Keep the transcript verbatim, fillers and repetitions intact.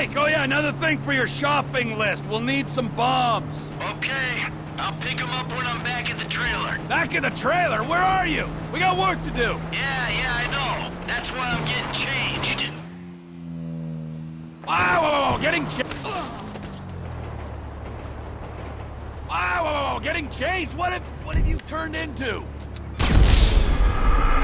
Mike! Oh yeah, another thing for your shopping list. We'll need some bombs. Okay, I'll pick them up when I'm back at the trailer. Back at the trailer? Where are you? We got work to do. Yeah, yeah, I know. That's why I'm getting changed. Wow, whoa, whoa, getting changed. Wow, whoa, whoa, getting changed. What have, what have you turned into?